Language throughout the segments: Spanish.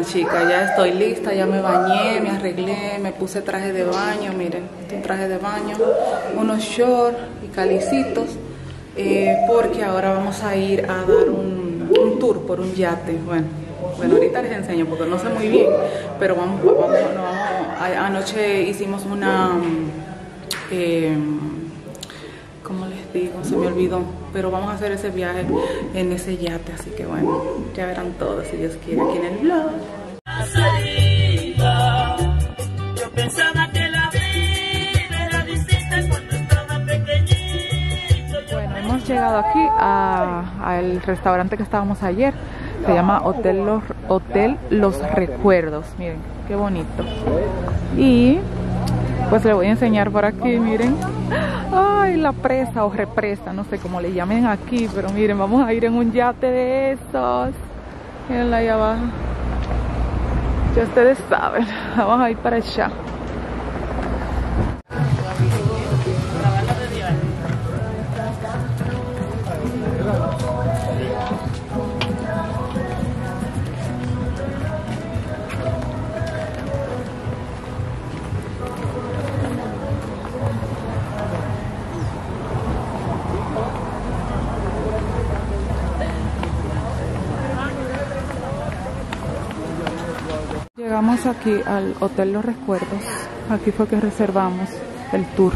chicas, ya estoy lista, ya me bañé, me arreglé, me puse traje de baño, miren, este traje de baño, unos shorts y calicitos, porque ahora vamos a ir a dar un tour por un yate. Bueno, ahorita les enseño porque no sé muy bien, pero anoche hicimos una, ¿cómo les digo? Se me olvidó, pero vamos a hacer ese viaje en ese yate, así que bueno, ya verán todo si Dios quiere aquí en el vlog. Yo pensaba que la vida era distinta cuando estaba pequeñito. Bueno, hemos llegado aquí al restaurante que estábamos ayer. Se llama Hotel Los Recuerdos. Miren, qué bonito. Y pues les voy a enseñar por aquí, miren. Ay, la presa o represa, no sé cómo le llamen aquí, pero miren, vamos a ir en un yate de esos. Mirenla ahí abajo. Ya ustedes saben, vamos a ir para allá. Llegamos aquí al Hotel Los Recuerdos. Aquí fue que reservamos el tour.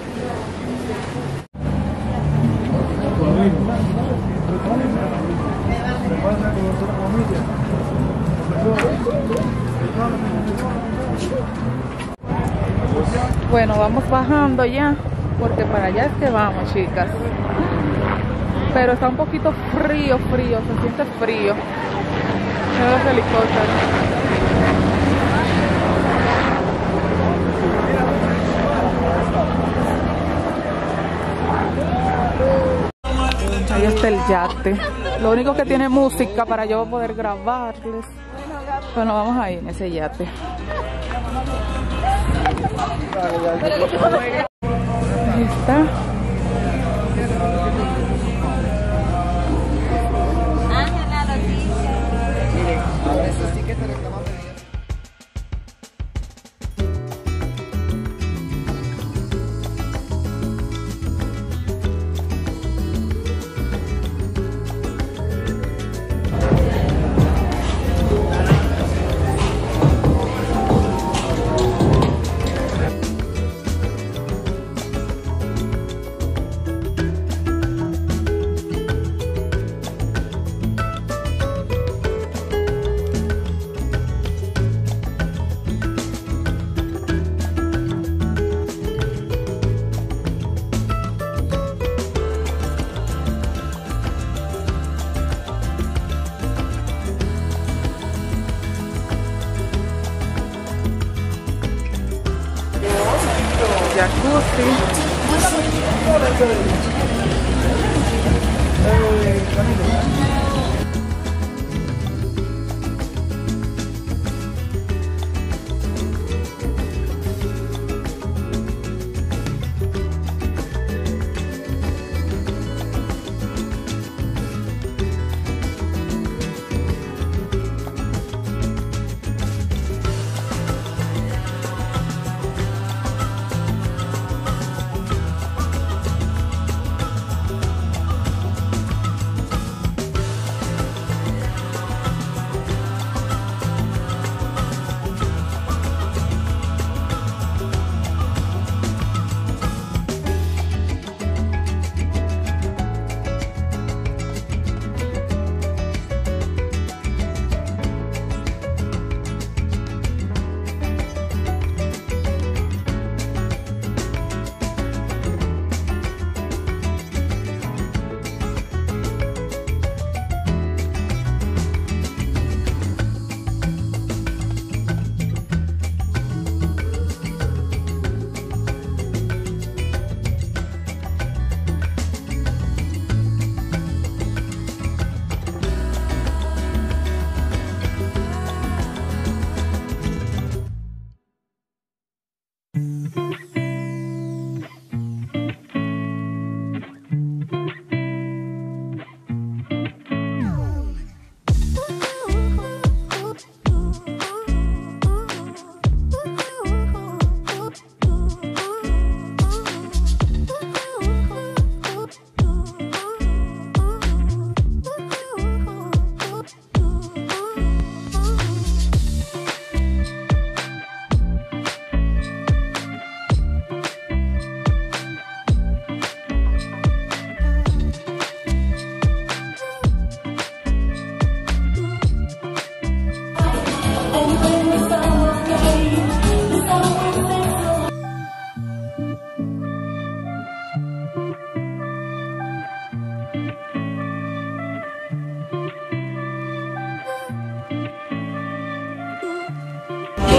Bueno, vamos bajando ya, porque para allá es que vamos, chicas. Pero está un poquito frío, se siente frío. Miren los helicópteros. Ahí está el yate. Lo único que tiene música para yo poder grabarles. Bueno, vamos ahí en ese yate. Ahí está. Jacuzzi.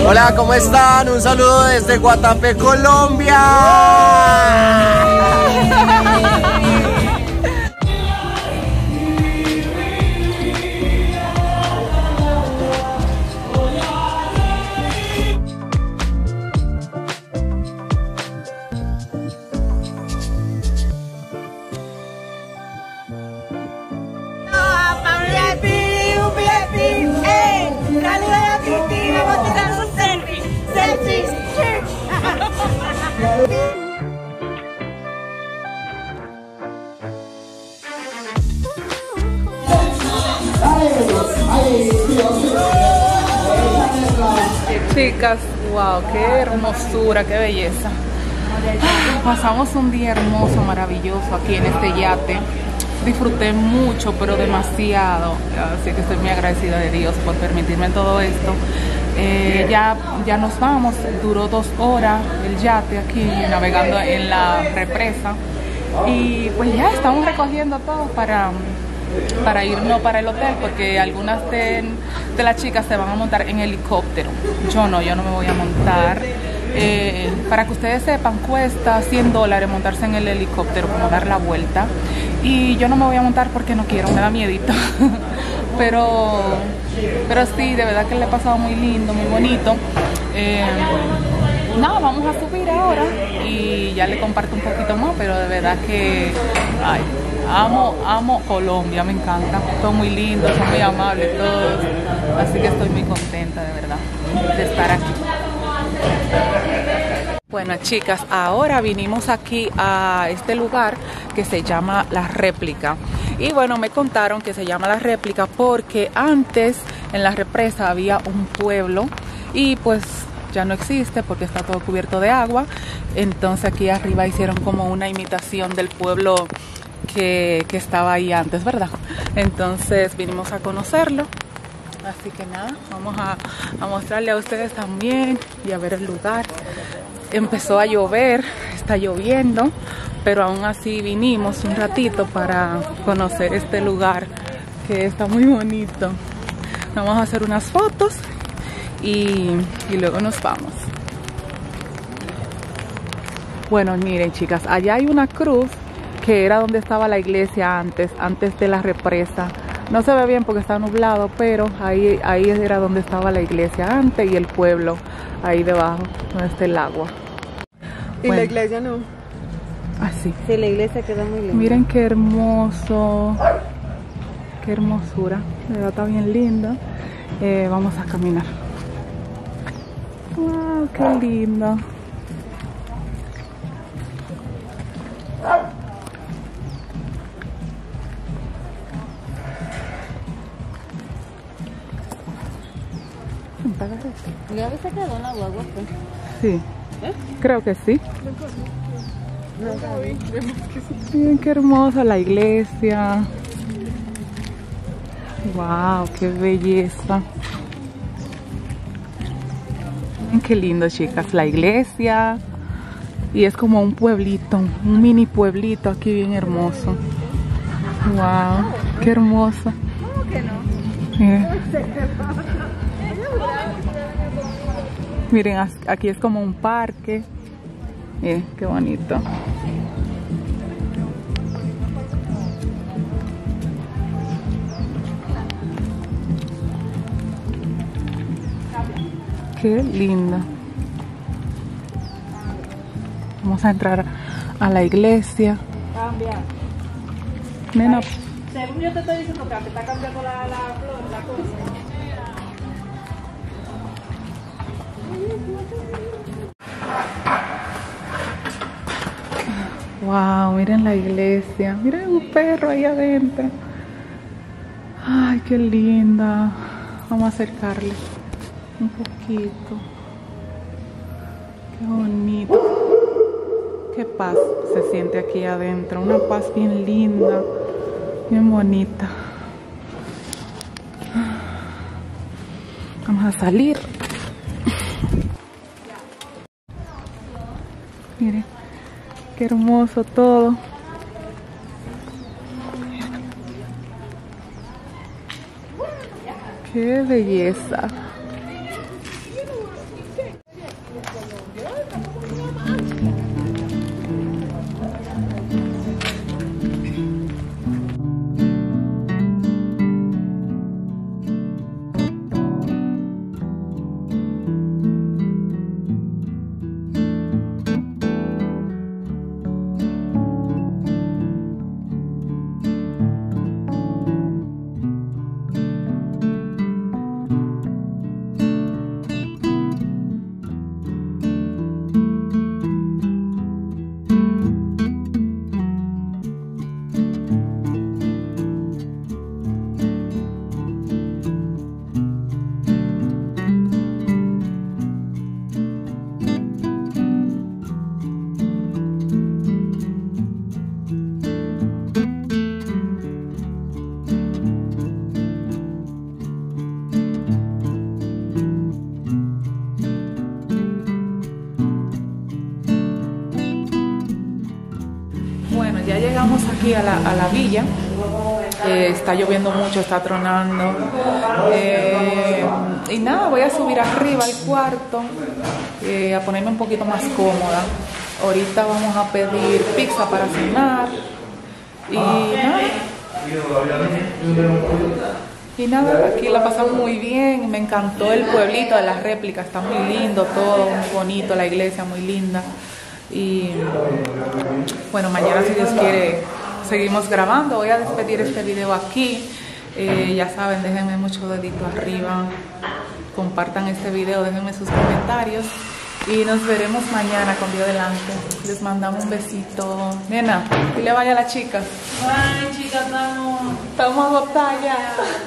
Hola, ¿cómo están? Un saludo desde Guatapé, Colombia. Chicas, wow, qué hermosura, qué belleza. Pasamos un día hermoso, maravilloso aquí en este yate. Disfruté mucho, pero demasiado. Así que estoy muy agradecida de Dios por permitirme todo esto. Ya nos vamos. Duró 2 horas el yate aquí navegando en la represa. Y pues ya estamos recogiendo todo para irnos para el hotel, porque algunas de las chicas se van a montar en helicóptero. Yo no me voy a montar. Para que ustedes sepan, cuesta $100 montarse en el helicóptero, como dar la vuelta. Y yo no me voy a montar porque no quiero, me da miedito. pero sí, de verdad que le he pasado muy lindo, muy bonito. Nada, vamos a subir ahora y ya le comparto un poquito más, pero de verdad que ay, amo Colombia, me encanta. Son muy lindos, son muy amables todos, así que estoy muy contenta de verdad de estar aquí. Bueno, chicas, ahora vinimos aquí a este lugar que se llama La Réplica. Y bueno, me contaron que se llama La Réplica porque antes en la represa había un pueblo y pues ya no existe porque está todo cubierto de agua. Entonces aquí arriba hicieron como una imitación del pueblo que estaba ahí antes, ¿verdad? Entonces vinimos a conocerlo. Así que nada, vamos a mostrarle a ustedes también y a ver el lugar. Empezó a llover, está lloviendo, pero aún así vinimos un ratito para conocer este lugar que está muy bonito. Vamos a hacer unas fotos y luego nos vamos. Bueno, miren chicas, allá hay una cruz que era donde estaba la iglesia antes de la represa. No se ve bien porque está nublado, pero ahí era donde estaba la iglesia antes y el pueblo ahí debajo, donde está el agua. Y bueno, la iglesia no. Así. Sí, la iglesia quedó muy linda. Miren qué hermoso, qué hermosura. De verdad está bien linda. Vamos a caminar. Wow, qué lindo. ¿Ya se quedó en la guagua? Sí. ¿Eh? Creo que sí. Miren qué hermosa la iglesia. Wow, qué belleza. Miren qué lindo, chicas, la iglesia. Y es como un pueblito, un mini pueblito aquí bien hermoso. Wow, qué hermoso. ¿Cómo que no? Miren, aquí es como un parque. Qué bonito. Qué lindo. Vamos a entrar a la iglesia. Cambia. Nena. Según yo te estoy diciendo que está cambiando la flor, la cosa. Wow, miren la iglesia. Miren un perro ahí adentro. Ay, qué linda. Vamos a acercarle un poquito. Qué bonito. Qué paz se siente aquí adentro. Una paz bien linda, bien bonita. Vamos a salir. Miren, qué hermoso todo. Qué belleza. aquí a la villa. Está lloviendo mucho, está tronando. Y nada, voy a subir arriba al cuarto a ponerme un poquito más cómoda. Ahorita vamos a pedir pizza para cenar. Y nada, aquí la pasamos muy bien. Me encantó el pueblito de las réplicas, está muy lindo todo, muy bonito, la iglesia muy linda. Y bueno, mañana si Dios quiere seguimos grabando. Voy a despedir este video aquí. Ya saben, déjenme mucho dedito arriba, compartan este video, déjenme sus comentarios y nos veremos mañana con Dios delante. Les mandamos un besito. Nena, y le vaya a la chica. Ay, chicas, Estamos agotadas ya.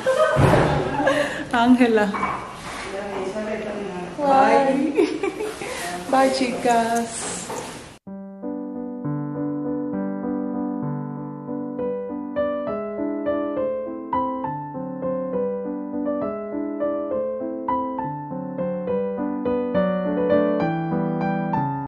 Ángela. Bye. Bye, chicas.